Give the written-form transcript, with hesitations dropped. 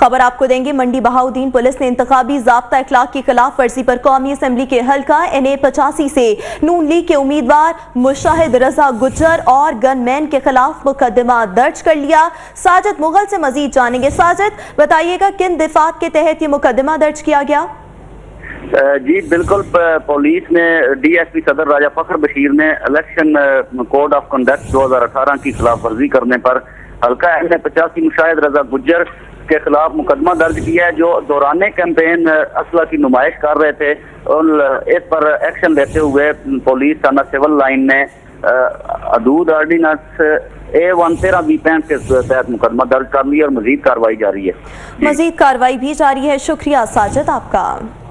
खबर आपको देंगे। मंडी बहाउद्दीन पुलिस ने इंतखाबी ज़ाब्ता इखलाक की खिलाफ वर्जी पर कौमी असम्बली के हल्का NA 85 से नून लीग के उम्मीदवार मुशाहिद रजा गुज्जर और गनमैन के खिलाफ मुकदमा दर्ज कर लिया। साजिद मुगल से मजीद जानेंगे। साजिद, बताइएगा किन दिफात के तहत ये मुकदमा दर्ज किया गया? जी बिल्कुल, पुलिस ने DSP सदर राजा फखर बशीर ने इलेक्शन कोड ऑफ कंडक्ट 2018 की खिलाफ वर्जी करने पर हल्का NA 85 मुशाहिद रजा गुज्जर के खिलाफ मुकदमा दर्ज किया है, जो दौरान कैंपेन असला की नुमाइश कर रहे थे। और इस पर एक्शन लेते हुए पुलिस थाना सिविल लाइन ने हदूद ऑर्डिनेंस A113B65 के तहत मुकदमा दर्ज कर लिया और मजीद कार्रवाई जारी है। मजीद कार्रवाई भी जारी है। शुक्रिया साजिद आपका।